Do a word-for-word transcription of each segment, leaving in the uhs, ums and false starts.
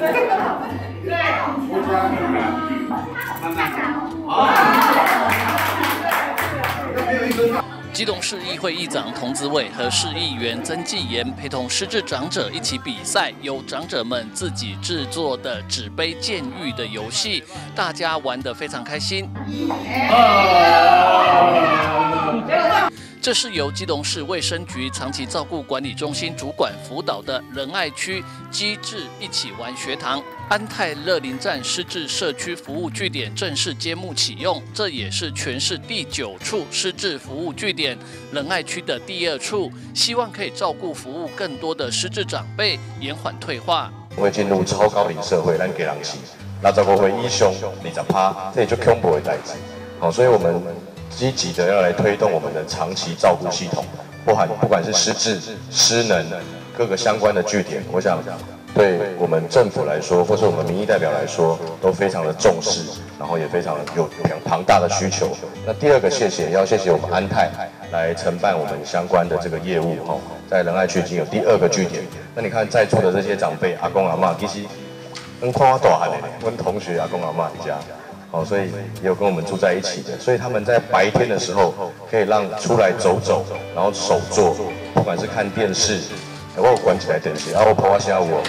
基隆市议会议长童子伟和市议员曾纪言陪同失智长者一起比赛，由长者们自己制作的纸杯鉴玉的游戏，大家玩得非常开心。这是由基隆市卫生局长期照顾管理中心主管辅导的仁爱区机智一起玩学堂。安泰乐林站失智社区服务据点正式揭幕启用，这也是全市第九处失智服务据点，仁爱区的第二处，希望可以照顾服务更多的失智长辈，延缓退化。 会进入超高龄社会，咱给人是六十五岁以上二十趴，这就恐怖的代志。好，所以我们积极的要来推动我们的长期照顾系统，包含不管是失智、失能各个相关的据点，我想对我们政府来说，或是我们民意代表来说，都非常的重视，然后也非常有庞大的需求。那第二个谢谢，要谢谢我们安泰来承办我们相关的这个业务哈，在仁爱区已经有第二个据点。那你看在座的这些长辈，阿公阿嬷，其实跟看我大汉的，跟同学阿公阿嬷一家。哦，所以也有跟我们住在一起的，所以他们在白天的时候可以让出来走走，然后手作，不管是看电视，我有关起来电视，啊，我婆婆吓我。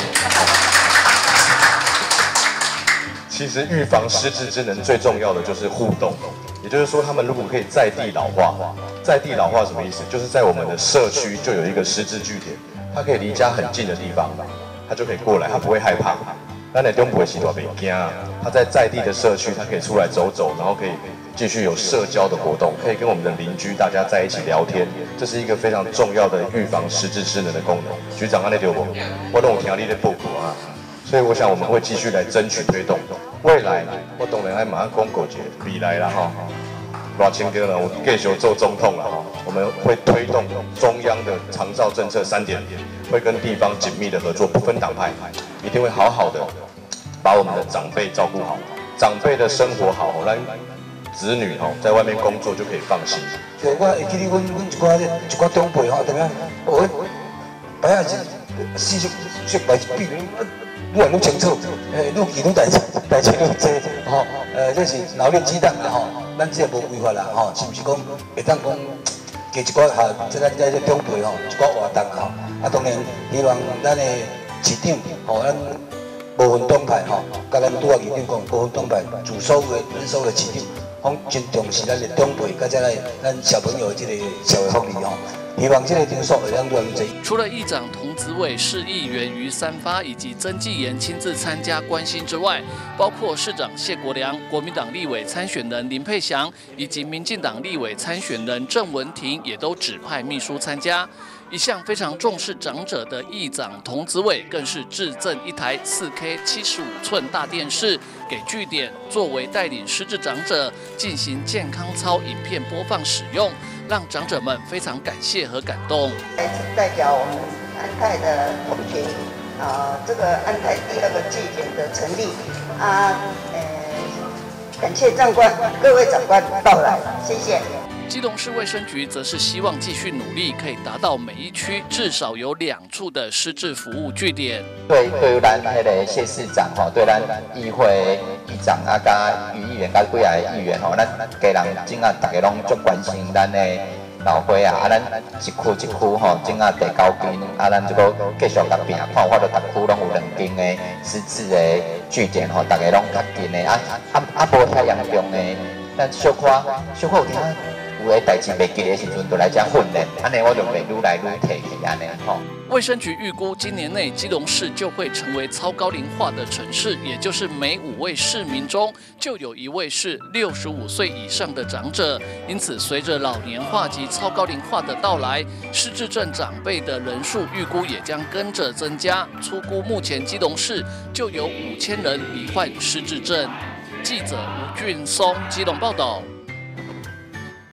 其实预防失智之能最重要的就是互动，也就是说，他们如果可以在地老化，在地老化什么意思？就是在我们的社区就有一个失智据点，他可以离家很近的地方，他就可以过来，他不会害怕。那你中不会洗多别惊啊！他在在地的社区，他可以出来走走，然后可以继续有社交的活动，可以跟我们的邻居大家在一起聊天，这是一个非常重要的预防失智失能的功能。局长，安内丢不？我都有听你的报告啊，所以我想我们会继续来争取推动。未来我当然还马上公告节，未来了哈，偌清哥呢，我继续做总统了哈，我们会推动中央的长照政策三点零，会跟地方紧密的合作，不分党派，一定会好好的把我们的长辈照顾好，长辈的生活好，咱子女吼在外面工作就可以放心。 所以我会记得阮阮一寡一寡长辈吼，怎么样？我摆下是四十岁摆比愈来愈清楚，诶，愈记愈代志，代志愈多吼。呃，这是老练鸡蛋的吼，咱这无违法啦吼，是不是讲会当讲加一寡哈？即咱这长辈吼，一寡活动吼，啊，当然希望咱的市长吼，咱。无分党派吼，甲咱拄仔议长讲，无分党派，自所有的咱所有的市长，拢真重视咱的长辈，甲再来咱小朋友的这个社会福利吼。希望这个场所会当越来越多。 除了议长童子伟、市议员于三发以及曾纪言亲自参加关心之外，包括市长谢国良、国民党立委参选人林佩祥以及民进党立委参选人郑文婷，也都指派秘书参加。一向非常重视长者的议长童子伟，更是致赠一台 四K 七十五寸大电视给据点，作为带领失智长者进行健康操影片播放使用，让长者们非常感谢和感动。 来自代表我们安泰的同学，啊，这个安泰第二个据点的成立，啊，呃，感谢长官，各位长官到来，谢谢。 基隆市卫生局则是希望继续努力，可以达到每一区至少有两处的失智服务据点。 对，对咱迄个谢市长吼，对咱议会议长啊，甲于议员、甲几个议员吼，咱家人整啊，大家拢足关心咱的老伙啊，啊，咱一区一区吼，整啊第九间，啊，咱这个继续甲拼，看我到各区拢有两间的失智的据点吼，大家拢较近的，啊啊啊，无遐严重的，咱小可小可有听。有诶代志袂记的时阵，就来遮训练，安尼我就袂愈来愈提起安尼吼。 卫生局预估，今年内基隆市就会成为超高龄化的城市，也就是每五位市民中就有一位是六十五岁以上的长者。因此，随着老年化及超高龄化的到来，失智症长辈的人数预估也将跟着增加。粗估目前基隆市就有五千人罹患失智症。记者吴俊松基隆报道。